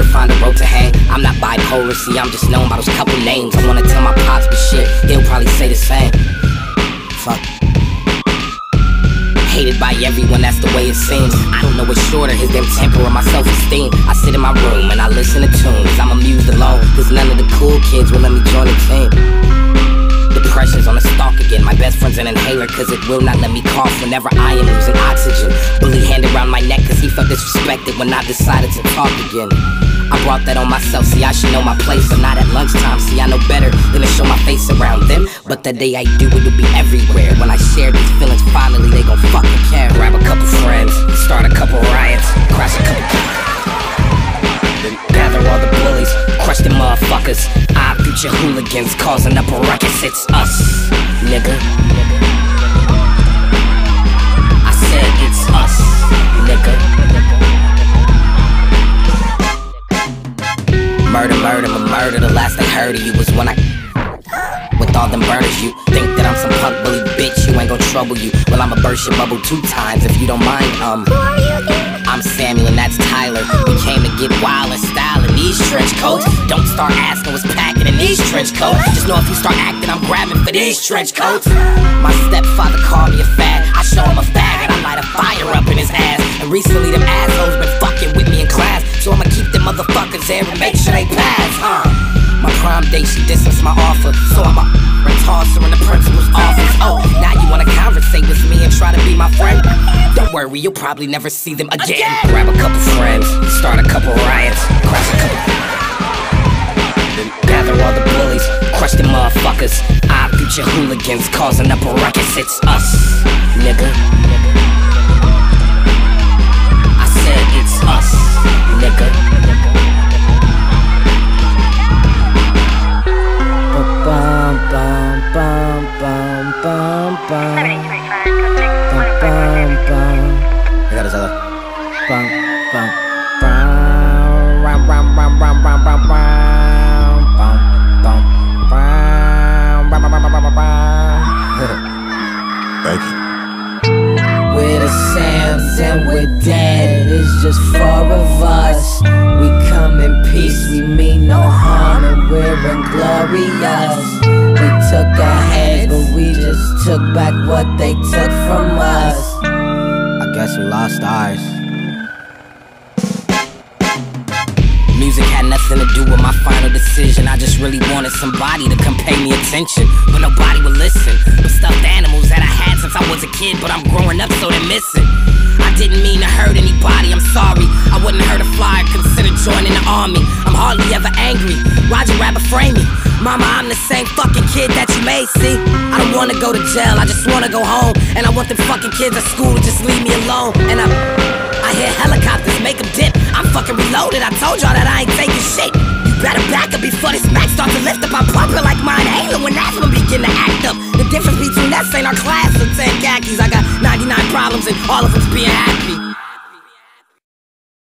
find a rope to hang. I'm not bipolar, see, I'm just known by those couple names. I wanna tell my pops, but shit, he'll probably say the same. Fuck. Hated by everyone, that's the way it seems. I don't know what's shorter, his damn temper or my self-esteem. I sit in my room and I listen to tunes. I'm amused alone, cause none of the cool kids will let me join the team. Depression's on the stalk again. My best friend's an inhaler, cause it will not let me cough whenever I am losing oxygen. Bully hand around my neck, cause he felt disrespected when I decided to talk again. I brought that on myself, see I should know my place, but not at lunchtime. See I know better than to show my face around them, but the day I do it'll be everywhere. When I share these feelings, finally they gon' fucking care. Grab a couple friends, start a couple riots, crash a couple, then gather all the bullies, crush them motherfuckers. Our future hooligans causing up a ruckus. It's us, nigga. I said it's us, nigga. Murder, murder, my murder. The last I heard of you was when I with all them burners. You think that I'm some punk bully bitch, you ain't gon' trouble you. Well, I'ma burst your bubble 2 times if you don't mind. Who are you again? I'm Samuel and that's Tyler. We came to get wild and style in these trench coats. Don't start asking what's packing in these trench coats. Just know if you start acting, I'm grabbing for these trench coats. My stepfather called me a fag. I show him a fag and I light a fire up in his ass. And recently them assholes been fucking with me in class, so I'ma keep them motherfuckers there and make sure they pass, My prom date, she distanced my offer, so I'ma toss her in the principal's office. Oh, now you wanna conversate with me and try to be my friend? Don't worry, you'll probably never see them again. Grab a couple friends, start a couple riots, crash a couple, then gather all the bullies, crush them motherfuckers. Our future hooligans causing up a ruckus. It's us, nigga. I said it's us, nigga. I got his other. Thank you. We're the Sams and we're dead. It's just 4 of us. We come in peace, we mean no harm, and we're inglorious. We took our heads, but we just took back what they took from us. I guess we lost ours. Music had nothing to do with my final decision. I just really wanted somebody to come pay me attention, but nobody would listen. With stuffed animals that I had since I was a kid, but I'm growing up so they're missing. I didn't mean to hurt anybody, I'm sorry. I wouldn't hurt a fly or consider joining the army. I'm hardly ever angry, Roger Rabbit frame me. Mama, I'm the same fucking kid that you may see. I don't wanna go to jail, I just wanna go home. And I want them fucking kids at school to just leave me alone. And I hear helicopters, make them dip. I'm fucking reloaded, I told y'all that I ain't taking shit. You better back up before this Mac starts to lift up. I pump it like mine halo when that's when we begin to act up. The difference between us ain't our class of 10 khakis. I got 99 problems and all of